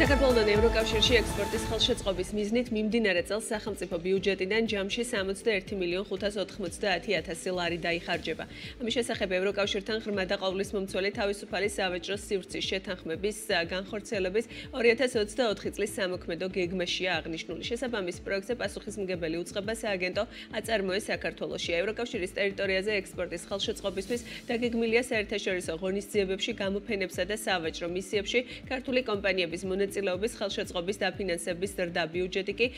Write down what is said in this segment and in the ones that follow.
საქართველოდან ევროკავშირში ექსპორტის ხელშეწყობის მიზნით მიმდინარე წელს სახელმწიფო ბიუჯეტიდან ჯამში 61.590.000 ლარი დაიხარჯება. ამის შესახებ ევროკავშირთან ღრმა და ყოვლისმომცველი თავისუფალი სავაჭრო სივრცის შეთანხმების განხორციელების 2024 წლის სამოქმედო გეგმაშია აღნიშნული. შესაბამის პროექტზე პასუხისმგებელი უწყება სააგენტო აწარმოეს საქართველოში. ევროკავშირის ტერიტორიაზე ექსპორტის ხელშეწყობისთვის დაგეგმილია საერთაშორისო ღონისძიებებში, გამოფენებსა და სავაჭრო მისიებში ქართული კომპანიების მონაწილეობის ხელშეწყობის დაფინანსების ზრდა ბიუჯეტი კი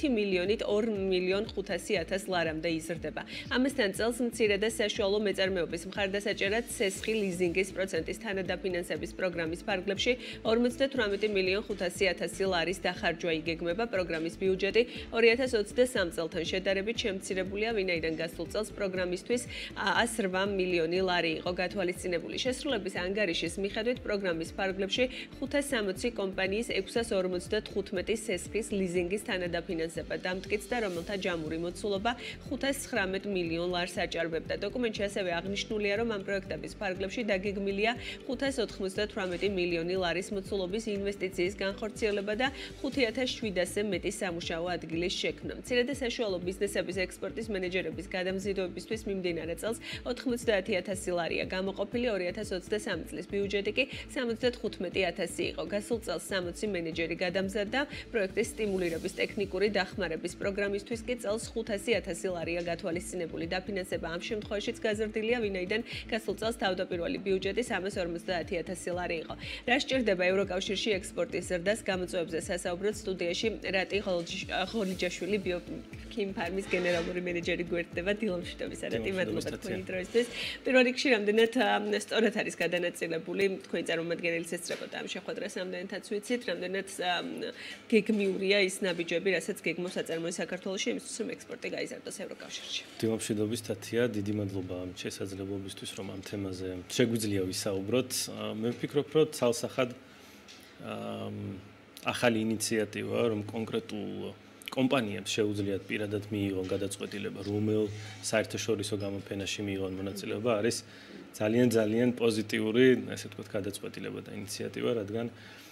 1.500.000 ლარამდე იზრდება. ამასთან წელს მცირე და საშუალო მეწარმეობის მხარდასაჭერად სესხი ლიზინგის პროცენტის თანადაფინანსების პროგრამის ფარგლებში 58.500.000 ლარის დახარჯვა იგეგმება. პროგრამის ბიუჯეტი 2023 წელთან შედარებით შემცირებულია, ვინაიდან გასულ წელს პროგრამისთვის 108 მილიონი ლარი იყო გათვალისწინებული. შესრულების ანგარიშის მიხედვით პროგრამის ფარგლებში 560 კომპანიის 655 სესხის ლიზინგის თანადაფინანსება დამტკიცდა, რომელთა ჯამური მოცულობა 519 მილიონ ლარს აჭარბებდა. დოკუმენტში ასევე აღნიშნულია, რომ ამ პროექტების ფარგლებში დაგეგმილია 598 მილიონი ლარის მოცულობის ინვესტიციის განხორციელება და 5700-ზე მეტი სამუშაო ადგილის შექმნა. მცირე და საშუალო ბიზნესების ექსპორტის მენეჯერების გადამზიდვებისთვის მიმდინარე წელს 90.000 ლარია გამოყოფილი, 2023 წლის ბიუჯეტი კი 75.000 იყო. გასულ წელს 60 მენეჯერი გადამზადდა. პროექტის სტიმულირების ტექნიკური დახმარების პროგრამისთვის კი წელს 500.000 ლარია გათვალისწინებული. დაფინანსება ამ შემთხვევაშიც გაზრდილია, ვინაიდან გასულ წელს თავდაპირველი ბიუჯეტი 350.000 ლარი იყო. რა სჭირდება ევროკავშირში ექსპორტის ზრდას გამოწვევებზე სასაუბროთ სტუდიაში რატი ღოლიჯაშვილი ბიოქიმ ფარმის გენერალური მენეჯერი გვერდდება. დილომშვიდობისა რატი, მადლობა თქვენი დროისთვის. პირველ რიგში რამდენად სწორად არის გადანაწილებული თქვენი წარმომადგენელი ესწრებოდა ამ შეხვედრას, რამდენადაც ვიცით, რამდენად გეგმიურია ის ნაბიჯები, რასაც გეგმავს აწარმოეს საქართველოში, იმისთვის რომ ექსპორტი გაიზარდოს ევროკავშირში. დილომშვიდობის თათია, დიდი მადლობა ამ შესაძლებლობისთვის, რომ ამ თემაზე შეგვიძლია ვისაუბროთ. მე ვფიქრობ, რომ ცალსახად ახალი ინიციატივა, რომ კონკრეტულ კომპანიებს შეუძლიათ პირადად მიიღონ გადაწყვეტილება, რომელ საერთაშორისო გამოფენაში მიიღონ მონაწილეობა, არის ძალიან პოზიტიური, ასე ვთქვათ, გადაწყვეტილება და ინიციატივა, რადგან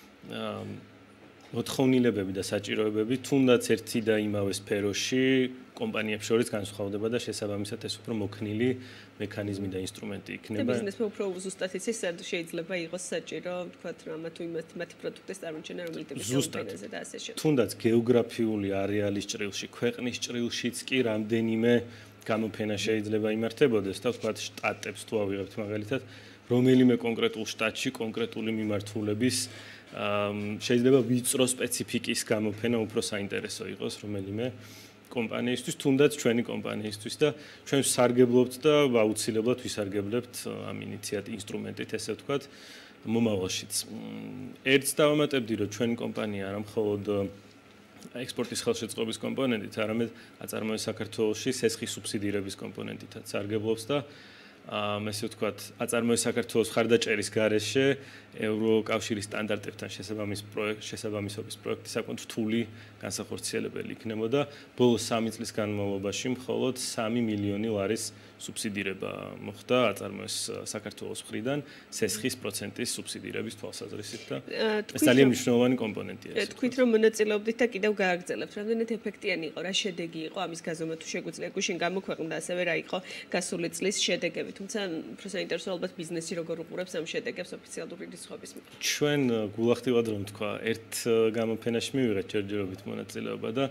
მოთხოვნილებები და საჭიროებები თუნდაც ერთი და იმავე სფეროში კომპანიებს შორის განსხვავდება და შესაბამისად ეს უფრო მოქნილი მექანიზმი და ინსტრუმენტი იქნება. და ბიზნესმა უფრო ზუსტად იცის, შეიძლება იყოს საჭირო, ვთქვათ, რომ თუ მათი პროდუქტის წარმოჩენა, რომელიც გამოფენაზე და ასე შემდეგ. თუნდაც გეოგრაფიული არეალის ჭრილში, ქვეყნის ჭრილშიც კი რამდენიმე გამოფენა შეიძლება იმართებოდეს და ვთქვათ, შტატებს თუ ავიღებთ მაგალითად, რომელიმე კონკრეტულ შტატში კონკრეტული მიმართულების შეიძლება ვიწრო სპეციფიკის გამოფენა უფრო საინტერესო იყოს რომელიმე კომპანიისთვის, თუნდაც ჩვენი კომპანიისთვის და ჩვენ ვსარგებლობთ და აუცილებლად ვისარგებლებთ ამ ინსტრუმენტით, ესე ვთქვათ, მომავალშიც. ერთს დავამატებდი, რომ ჩვენი კომპანია არა მხოლოდ ექსპორტის ხელშეწყობის კომპონენტით, არამედ აწარმოეს საქართველოში სესხის სუბსიდირების კომპონენტითაც სარგებლობს და ესე ვთქვათ, აწარმოეს საქართველოს მხარდაჭერის გარეშე ევროკავშირის სტანდარტებთან შესაბამისობის პროექტი საკმაოდ რთული განსახორციელებელი იქნებოდა. ბოლოს 3 წლის განმავლობაში მხოლოდ 3 მილიონი ლარის სუბსიდირება მოხდა აწარმოეს საქართველოს მხრიდან სესხის პროცენტის სუბსიდირების თვალსაზრისით და ეს ძალიან მნიშვნელოვანი კომპონენტია. თქვით, რომ მონაწილეობდით და კიდევ გააგრძელებთ. რამდენად ეფექტიანი იყო, რა შედეგი იყო ამის გაზომა თუ შეგვიძლია გუშინ გამოქვეყნდა, ასევე რა იყო გასული წლის შედეგები. თუმცა უფრო საინტერესო ალბათ ბიზნესი როგორ უყურებს ამ შედეგებს ოფიციალური რისხობის მიხედვით. ჩვენ გულახდილად რომ თქვა, ერთ გამოფენაში მივიღეთ ჯერჯერობით მონაწილეობა და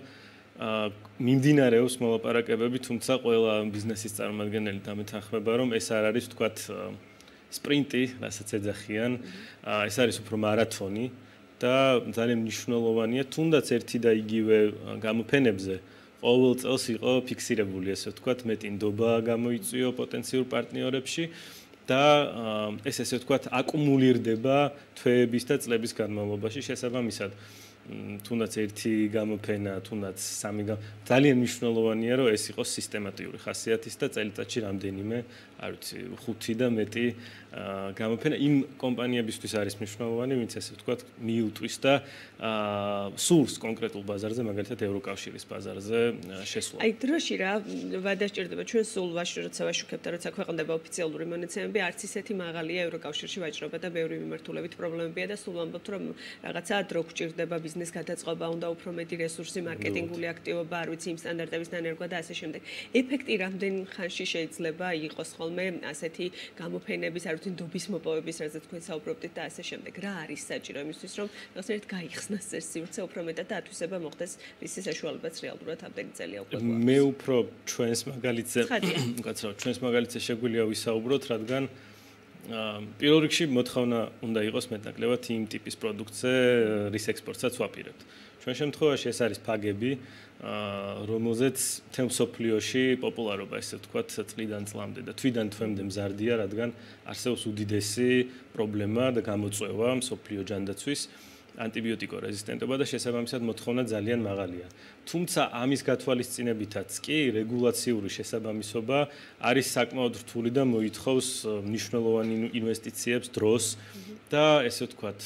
მიმდინარეობს მოლაპარაკებები, თუმცა ყველა ბიზნესის წარმომადგენელი დამეთანხმება, რომ ეს არ არის ვთქვათ სპრინტი, რასაც ეძახიან, ეს არის უფრო მარათონი და ძალიან მნიშვნელოვანია, თუნდაც ერთი და იგივე გამოფენებზე ყოველ წელს იყო ფიქსირებული, ესე ვთქვათ, მეტი ნდობა გამოიწვიო პოტენციურ პარტნიორებში და ეს ესე ვთქვათ, აკუმულირდება თვეების და წლების განმავლობაში შესაბამისად. თუნდაც ერთი გამოფენა, თუნდაც სამი ძალიან მნიშვნელოვანია, რომ ეს იყოს სისტემატიური ხასიათის და წელიწადში რამდენიმე არ ვიცი, 5 და მეტი გამოფენა იმ კომპანიებისთვის არის მნიშვნელოვანი, ვინც ესე ვთქვათ, მიუტყვის და სურს კონკრეტულ ბაზარზე, მაგალითად ევროკავშირის ბაზარზე შესვლა. აი დროში რა ვადასჭირდება ჩვენ სულ როცა ვაშუქებთ და როცა ქვეყნდება ოფიციალური მონაცემები, არც ისეთი მაღალია ევროკავშირში ვაჭრობა და ბევრი მიმართულებით პრობლემებია და სულ ვამბობთ, რომ რაღაცა დრო გჭირდება ბიზნეს გადაწყობა, უნდა უფრო მეტი რესურსი, მარკეტინგული აქტივობა, არ ვიცი, იმ სტანდარტების დანერგვა და ასე შემდეგ. ეფექტი რამდენ ხანში შეიძლება იყოს ხოლმე ასეთი გამოფენების, არ ვიცი, ნდობის მოპოვების, რაზეც თქვენ საუბრობდით და ასე შემდეგ. რა არის საჭირო იმისთვის, რომ რაღაცნაირად გაიხსნას ეს სივრცე უფრო მეტად და ათვისება მოხდეს რის საშუალებაც რეალურად ამდენი წელია უკვე. მე უფრო ჩვენს მაგალითზე, უკაცრავად, ჩვენს მაგალითზე შეგვიძლია ვისაუბროთ, რადგან პირველ რიგში მოთხოვნა უნდა იყოს მეტნაკლებად იმ ტიპის პროდუქტზე, რის ექსპორტსაც ვაპირებთ. ჩვენ შემთხვევაში ეს არის ფაგები, რომელზეც მთელ მსოფლიოში პოპულარობა, ესე ვთქვათ, წლიდან წლამდე და თვიდან თვემდე მზარდია, რადგან არსებობს უდიდესი პრობლემა და გამოწვევა მსოფლიო ჯანდაცვის ანტიბიოტიკო რეზისტენტობა და შესაბამისად მოთხოვნა ძალიან მაღალია. თუმცა ამის გათვალისწინებითაც კი რეგულაციური შესაბამისობა არის საკმაოდ რთული და მოითხოვს მნიშვნელოვანი ინვესტიციებს, დროს და ესე ვთქვათ,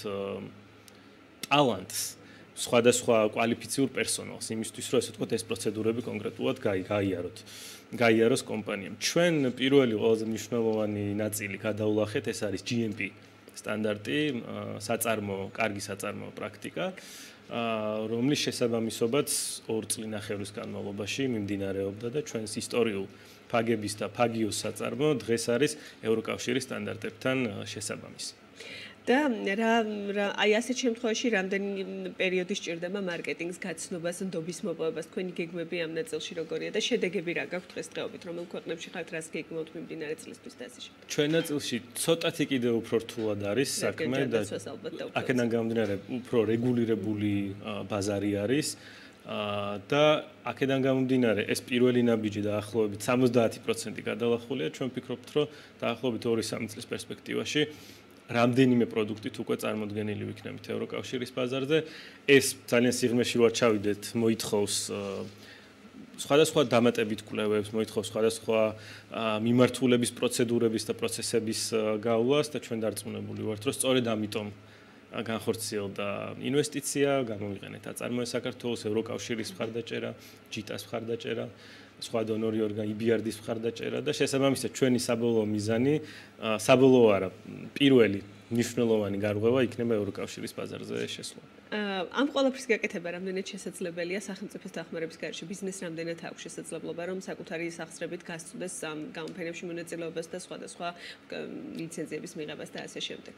ტალანტს, სხვადასხვა კვალიფიციურ პერსონალს, იმისთვის რომ ესე ვთქვათ, ეს პროცედურები კონკრეტულად გაიაროს კომპანიამ. ჩვენ პირველი ყველაზე მნიშვნელოვანი ნაწილი გადავლახეთ, ეს არის GMP სტანდარტი, კარგი საწარმოო პრაქტიკა, რომლის შესაბამისობაც 2 წლინახევრის განმავლობაში მიმდინარეობდა და ჩვენს ისტორიულ ფაგების და ფაგიოს საწარმო დღეს არის ევროკავშირის სტანდარტებთან შესაბამისი. და აი ასეთ შემთხვევაში რამდენი პერიოდი სჭირდება მარკეტინგს, გაცნობას, ნდობის მოპოვებას, თქვენი გეგმები ამ ნაწილში როგორია და შედეგები რა გაქვთ დღესდღეობით, რომელ ქვეყნებში ხართ, რას გეგმავთ მიმდინარე წლისთვის და ასე შემდეგ. ჩვენ ნაწილში ცოტათი კიდევ უფრო რთულად არის საქმე და აქედან გამომდინარე უფრო რეგულირებული ბაზარი არის და აქედან გამომდინარე ეს პირველი ნაბიჯი დაახლოებით 70% გადალახულია, ჩვენ ვფიქრობთ, რომ დაახლოებით 2-3 წლის პერსპექტივაში რამდენიმე პროდუქტით უკვე წარმოდგენილი ვიქნებით ევროკავშირის ბაზარზე. ეს ძალიან სიღრმეში რო ჩავიდეთ, მოითხოვს სხვადასხვა დამატებით კვლევებს, მოითხოვს სხვადასხვა მიმართულების პროცედურების და პროცესების გავლას და ჩვენ დარწმუნებული ვართ, რომ სწორედ ამიტომ განხორციელდა ინვესტიცია, გამოვიყენეთ აწარმოე საქართველოს, ევროკავშირის მხარდაჭერა, ჯიტას მხარდაჭერა, სხვა დონორი ორგანო EBRD-ის მხარდაჭერა და შესაბამისად ჩვენი საბოლოო მიზანი, საბოლოო არა, პირველი მნიშვნელოვანი გარღვევა იქნება ევროკავშირის ბაზარზე შესვლა. ამ ყველაფრის გაკეთება რამდენად შესაძლებელია სახელმწიფოს დახმარების გარეშე, ბიზნეს რამდენად აქვს შესაძლებლობა, რომ საკუთარი სახსრებით გასწვდეს ამ გამოფენებში მონაწილეობას და სხვადასხვა ლიცენზიების მიღებას და ასე შემდეგ.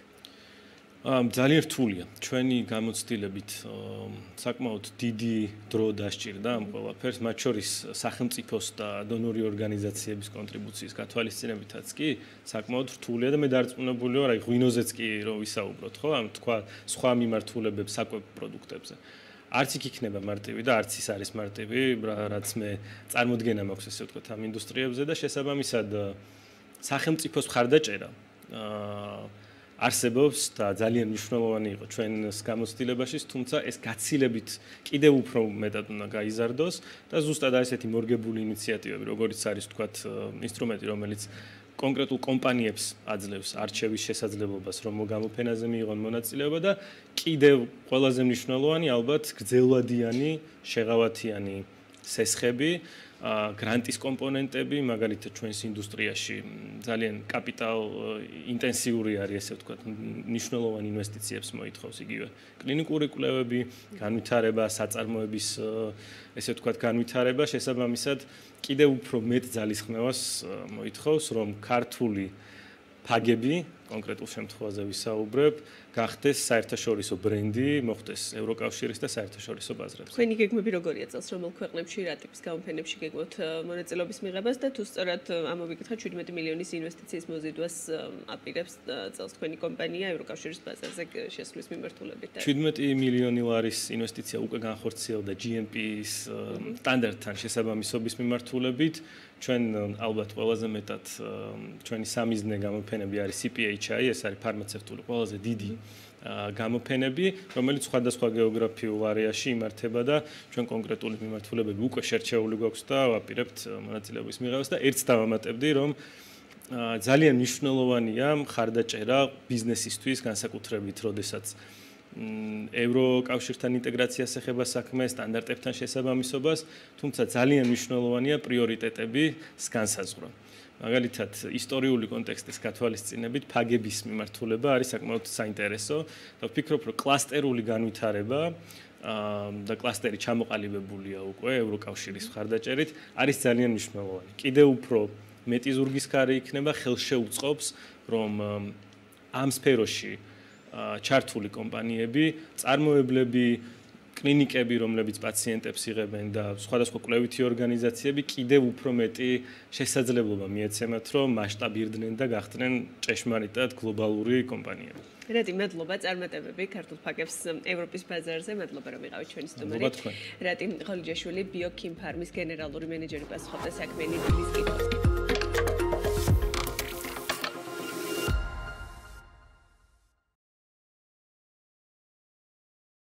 ძალიან რთულია. ჩვენი გამოცდილებით საკმაოდ დიდი დრო დასჭირდა ამ ყველაფერს, მათ შორის სახელმწიფოს და დონორი ორგანიზაციების კონტრიბუციის გათვალისწინებითაც კი საკმაოდ რთულია და მე დარწმუნებული ვარ, აი ღვინოზეც კი რომ ვისაუბროთ, ხო, ამ თქვა სხვა მიმართულებებს, საკვებ პროდუქტებზე. არც იქ იქნება მარტივი და არც ის არის მარტივი, რაც მე წარმოდგენა მაქვს ესე ვთქვათ ამ ინდუსტრიებზე და შესაბამისად სახელმწიფოს მხარდაჭერა არსებობს და ძალიან მნიშვნელოვანი იყო ჩვენს გამოცდილებაში, თუმცა ეს გაცილებით კიდევ უფრო მეტად უნდა გაიზარდოს და ზუსტად ასეთი მორგებული ინიციატივები, როგორიც არის თქვათ ინსტრუმენტი, რომელიც კონკრეტულ კომპანიებს აძლევს არჩევის შესაძლებლობას, რომ გამოფენაზე მიიღონ მონაწილეობა და კიდევ ყველაზე მნიშვნელოვანი ალბათ გრძელვადიანი, შეღავათიანი სესხები, გრანტის კომპონენტები, მაგალითად ჩვენს ინდუსტრიაში ძალიან კაპიტალ ინტენსიური არის, ესე ვთქვათ, მნიშვნელოვანი ინვესტიციებს მოითხოვს იგივე კლინიკური კვლევები, განვითარება, საწარმოების, ესე ვთქვათ, განვითარება, შესაბამისად, კიდევ უფრო მეტ ძალისხმევას მოითხოვს, რომ ქართული ფაგები, კონკრეტულ შემთხვევაზე ვისაუბრებ, გახდეს საერთაშორისო ბრენდი, მოხდეს ევროკავშირის და საერთაშორისო ბაზრებზე. თქვენი გეგმები როგორია წელს, რომელ ქვეყნებში რა ტიპის გამოფენებში გეგმავთ მონაწილეობის მიღებას და თუ სწორად ამოვიკითხეთ 17 მილიონის ინვესტიციის მოზიდვას აპირებს წელს თქვენი კომპანია ევროკავშირის ბაზარზე შესვლის მიმართულებით? 17 მილიონი ლარის ინვესტიცია უკვე განხორციელდა GMP-ის სტანდარტთან შესაბამისობის მიმართულებით. ჩვენ ალბათ ყველაზე მეტად ჩვენი სამიზნე გამოფენები არის CPHI, ეს არის ფარმაცევტული ყველაზე დიდი გამოფენები, რომელიც სხვადასხვა გეოგრაფიულ არეაში იმართება და ჩვენ კონკრეტული მიმართულებები უკვე შერჩეული გვაქვს და ვაპირებთ მონაწილეობის მიღებას და ერთს დავამატებდი, რომ ძალიან მნიშვნელოვანია მხარდაჭერა ბიზნესისთვის, განსაკუთრებით, როდესაც ევროკავშირთან ინტეგრაციას ეხება საქმე, სტანდარტებთან შესაბამისობას, თუმცა ძალიან მნიშვნელოვანია პრიორიტეტების განსაზღვრა. მაგალითად, ისტორიული კონტექსტის გათვალისწინებით, ფაგების მიმართულება არის საკმაოდ საინტერესო და ვფიქრობ, რომ კლასტერული განვითარება და კლასტერი ჩამოყალიბებულია უკვე ევროკავშირის მხარდაჭერით, არის ძალიან მნიშვნელოვანი. კიდევ უფრო მეტი ზურგის ქარი იქნება, ხელშეუწყობს, რომ ამ სფეროში ჩართული კომპანიები, წარმოებლები, კლინიკები, რომლებიც პაციენტებს იღებენ და სხვადასხვა კვლევითი ორგანიზაციები კიდევ უფრო მეტი შესაძლებლობა მიეცემათ, რომ მასშტაბირდნენ და გახდნენ ჭეშმარიტად გლობალური კომპანიები. რატი მადლობა წარმატებები ქართულ ფაგებს ევროპის ბაზარზე, მადლობა რომ იყავით ჩვენი სტუმარი. რატი ღოლიჯაშვილი ბიოქიმ ფარმის გენერალური მენეჯერი პასუხობდა საქმიანი დილის კითხვებს.